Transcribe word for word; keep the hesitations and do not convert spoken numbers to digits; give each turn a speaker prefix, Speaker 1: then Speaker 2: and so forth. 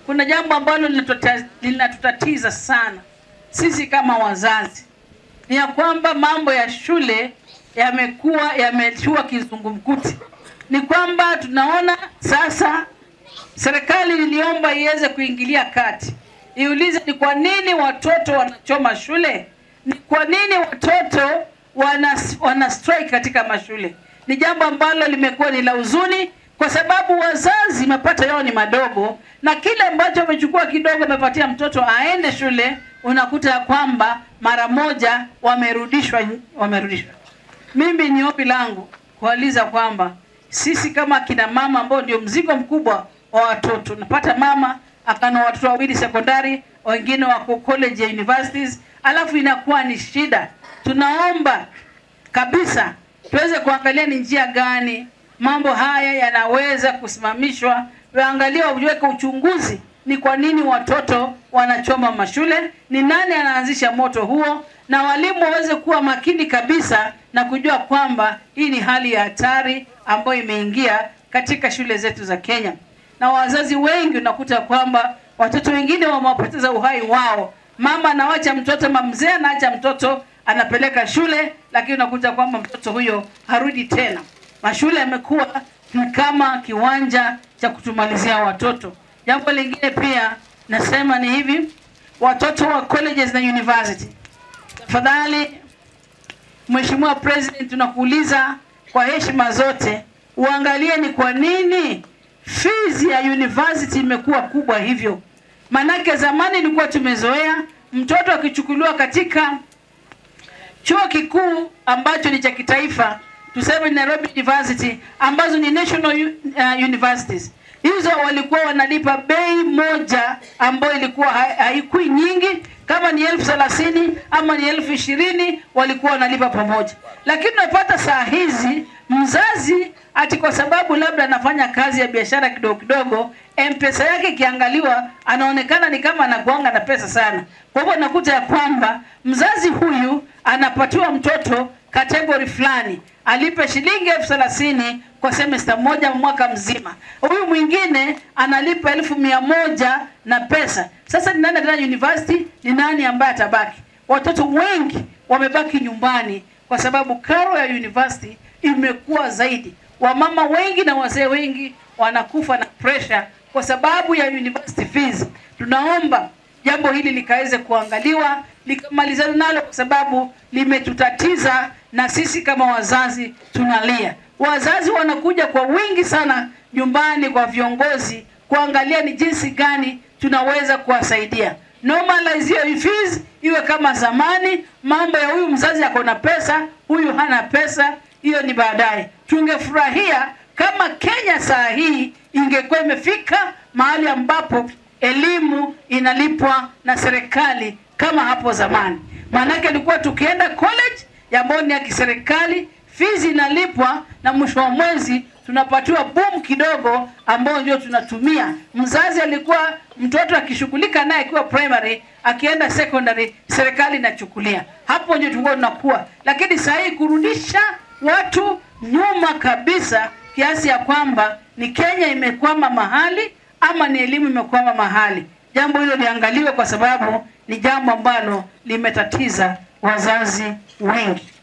Speaker 1: kuna jambo ambalo linatutatiza sana sisi kama wazazi. Ni ya kwamba mambo ya shule yamekuwa yamechua kizungumkuti. Ni kwamba tunaona sasa serikali iliomba iweze kuingilia kati. Iulize ni kwa nini watoto wanachoma shule? Ni kwa nini watoto wana, wana strike katika mashule? Ni jambo ambalo limekuwa ni la huzuni, kwa sababu wazazi mapato yao ni madogo, na kile ambacho wamechukua kidogo wamepatia mtoto aende shule, unakuta ya kwamba mara moja wamerudishwa wamerudishwa. Mimi ni ombi langu kuuliza kwamba sisi kama kina mama ambao ndio mzigo mkubwa wa watoto, napata mama akana watoto wawili sekondari, wengine wako college ya universities, alafu inakuwa ni shida. Tunaomba kabisa tuweze kuangalia ni njia gani mambo haya yanaweza kusimamishwa. Waangalie waweke uchunguzi, ni kwa nini watoto wanachoma mashule, ni nani anaanzisha moto huo, na walimu waweze kuwa makini kabisa na kujua kwamba hii ni hali ya hatari ambayo imeingia katika shule zetu za Kenya. Na wazazi wengi unakuta kwamba watoto wengine wamepoteza uhai wao. Mama anawacha mtoto, mzee anaacha mtoto, anapeleka shule, lakini unakuta kwamba mtoto huyo harudi tena. Mashule yamekuwa kama kiwanja cha kutumalizia watoto. Jambo lingine pia nasema ni hivi, watoto wa colleges na university, tafadhali Mheshimiwa President, tunakuuliza kwa heshima zote, uangalie ni kwa nini fees ya university imekuwa kubwa hivyo. Manake zamani ilikuwa tumezoea mtoto akichukuliwa katika chuo kikuu ambacho ni cha kitaifa, tuseme Nairobi University, ambazo ni national uh, universities. Hizo walikuwa wanalipa bei moja ambayo ilikuwa haikui nyingi, kama ni elfu thelathini ama ni elfu ishirini walikuwa wanalipa pamoja. Lakini unapata saa hizi mzazi ati kwa sababu labda anafanya kazi ya biashara kidogo kidogo, M-Pesa yake kiangaliwa anaonekana ni kama anakuanga na pesa sana. Kwa hivyo nakuta ya kwamba mzazi huyu anapatiwa mtoto category fulani, alipe shilingi elfu thelathini kwa semester moja mwaka mzima. Huyu mwingine analipa elfu mia moja na pesa. Sasa ni nani tena university? Ni nani ambaye atabaki? Watoto wengi wamebaki nyumbani kwa sababu karo ya university imekuwa zaidi. Wamama wengi na wazee wengi wanakufa na pressure kwa sababu ya university fees. Tunaomba jambo hili likaweze kuangaliwa, likamalizana nalo, kwa sababu limetutatiza na sisi kama wazazi tunalia. Wazazi wanakuja kwa wingi sana nyumbani kwa viongozi kuangalia ni jinsi gani tunaweza kuwasaidia. Normalize hiyo fees iwe kama zamani. Mambo ya huyu mzazi ako na pesa, huyu hana pesa, hiyo ni baadaye. Tungefurahia kama Kenya saa hii ingekuwa imefika mahali ambapo elimu inalipwa na serikali kama hapo zamani. Maanake ilikuwa tukienda college ya boni ya kiserikali, fees inalipwa na mwisho wa mwezi tunapatiwa boom kidogo ambao ndio tunatumia. Mzazi alikuwa mtoto akishughulika naye kwa primary, akienda secondary serikali inachukulia. Hapo ndio tulikuwa tunakuwa. Lakini sasa hii kurudisha watu nyuma kabisa, kiasi ya kwamba ni Kenya imekwama mahali ama ni elimu imekwama mahali. Jambo hilo liangaliwe, kwa sababu ni jambo ambalo limetatiza wazazi wengi.